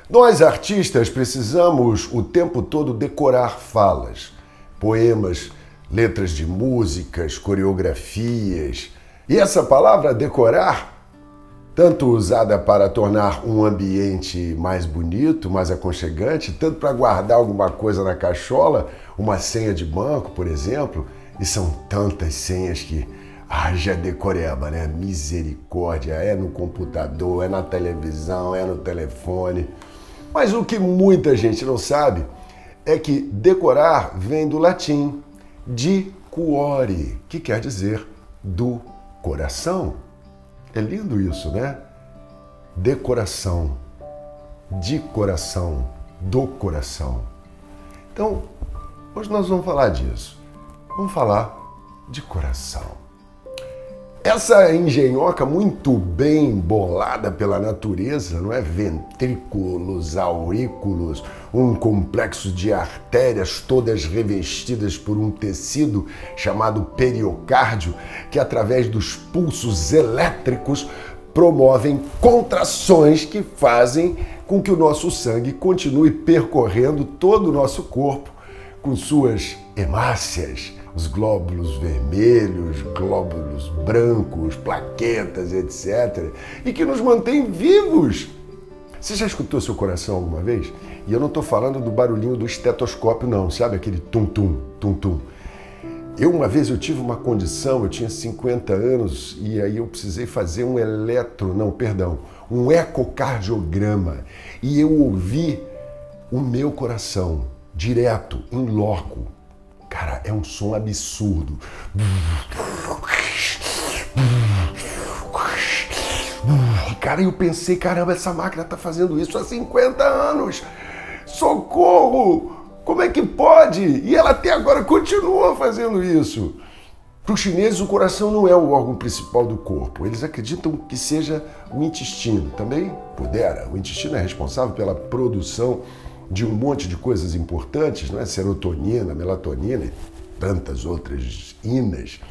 Nós, artistas, precisamos o tempo todo decorar falas, poemas, letras de músicas, coreografias. E essa palavra decorar, tanto usada para tornar um ambiente mais bonito, mais aconchegante, tanto para guardar alguma coisa na cachola, uma senha de banco, por exemplo, e são tantas senhas que haja decoreba, né? Misericórdia, é no computador, é na televisão, é no telefone. Mas o que muita gente não sabe é que decorar vem do latim de cuore, que quer dizer do coração. É lindo isso, né? Decoração, de coração, do coração. Então, hoje nós vamos falar disso. Vamos falar de coração. Essa engenhoca muito bem bolada pela natureza, não é? Ventrículos, aurículos, um complexo de artérias todas revestidas por um tecido chamado periocárdio, que através dos pulsos elétricos promovem contrações que fazem com que o nosso sangue continue percorrendo todo o nosso corpo com suas hemácias, os glóbulos vermelhos, glóbulos brancos, plaquetas, etc. E que nos mantém vivos. Você já escutou seu coração alguma vez? E eu não estou falando do barulhinho do estetoscópio, não, sabe? Aquele tum-tum, tum-tum. Uma vez eu tive uma condição, eu tinha 50 anos, e aí eu precisei fazer um ecocardiograma. E eu ouvi o meu coração, direto, em loco. Cara, é um som absurdo. Cara, eu pensei, caramba, essa máquina tá fazendo isso há 50 anos. Socorro! Como é que pode? E ela até agora continua fazendo isso. Para os chineses, o coração não é o órgão principal do corpo. Eles acreditam que seja o intestino. Também pudera. O intestino é responsável pela produção de um monte de coisas importantes, não é? Serotonina, melatonina e tantas outras inas.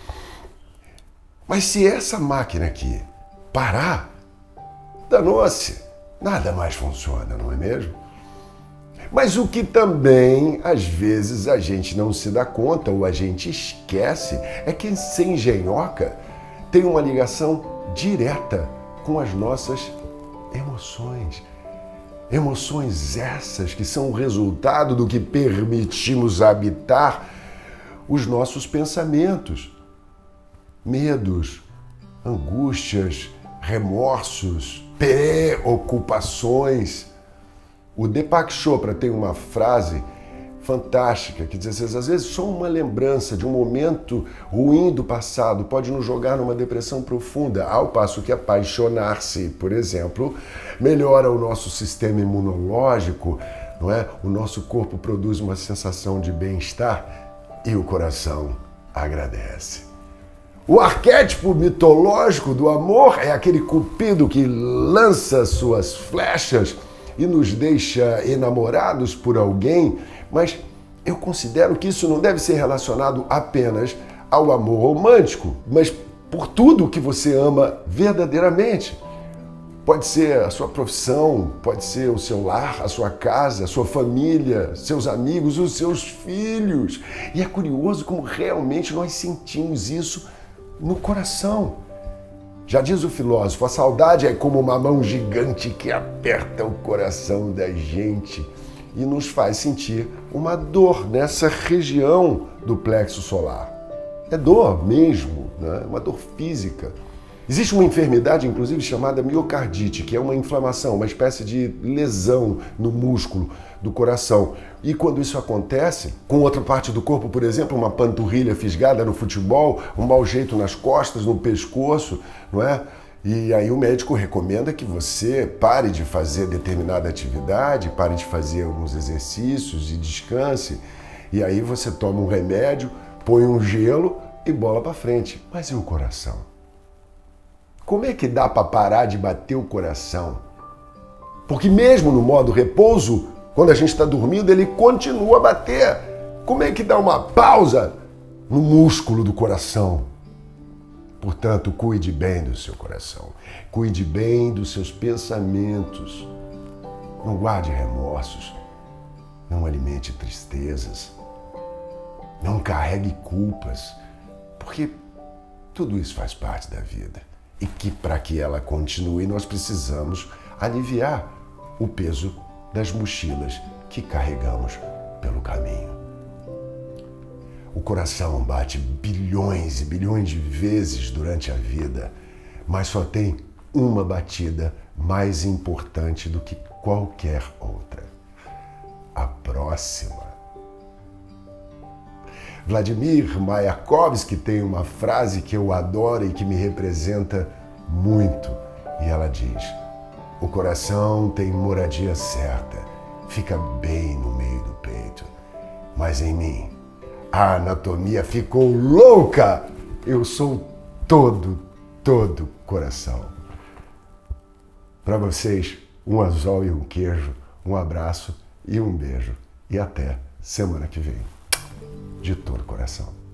Mas se essa máquina aqui parar, danou-se, nada mais funciona, não é mesmo? Mas o que também, às vezes, a gente não se dá conta ou a gente esquece é que essa engenhoca tem uma ligação direta com as nossas emoções. Emoções essas que são o resultado do que permitimos habitar os nossos pensamentos. Medos, angústias, remorsos, preocupações. O Deepak Chopra tem uma frase fantástica que diz assim, às vezes só uma lembrança de um momento ruim do passado pode nos jogar numa depressão profunda, ao passo que apaixonar-se, por exemplo, melhora o nosso sistema imunológico, não é? O nosso corpo produz uma sensação de bem-estar e o coração agradece. O arquétipo mitológico do amor é aquele cupido que lança suas flechas e nos deixa enamorados por alguém, mas eu considero que isso não deve ser relacionado apenas ao amor romântico, mas por tudo que você ama verdadeiramente. Pode ser a sua profissão, pode ser o seu lar, a sua casa, a sua família, seus amigos, os seus filhos. E é curioso como realmente nós sentimos isso no coração. Já diz o filósofo, a saudade é como uma mão gigante que aperta o coração da gente e nos faz sentir uma dor nessa região do plexo solar. É dor mesmo, né? Uma dor física. Existe uma enfermidade, inclusive, chamada miocardite, que é uma inflamação, uma espécie de lesão no músculo do coração. E quando isso acontece, com outra parte do corpo, por exemplo, uma panturrilha fisgada no futebol, um mau jeito nas costas, no pescoço, não é? E aí o médico recomenda que você pare de fazer determinada atividade, pare de fazer alguns exercícios e descanse. E aí você toma um remédio, põe um gelo e bola para frente. Mas e o coração? Como é que dá para parar de bater o coração? Porque mesmo no modo repouso, quando a gente está dormindo, ele continua a bater. Como é que dá uma pausa no músculo do coração? Portanto, cuide bem do seu coração. Cuide bem dos seus pensamentos. Não guarde remorsos. Não alimente tristezas. Não carregue culpas, porque tudo isso faz parte da vida. E que para que ela continue, nós precisamos aliviar o peso das mochilas que carregamos pelo caminho. O coração bate bilhões e bilhões de vezes durante a vida, mas só tem uma batida mais importante do que qualquer outra: a próxima. Vladimir Mayakovsky tem uma frase que eu adoro e que me representa muito. E ela diz: o coração tem moradia certa, fica bem no meio do peito. Mas em mim, a anatomia ficou louca. Eu sou todo coração. Para vocês, um anzol e um queijo, um abraço e um beijo. E até semana que vem. De todo coração.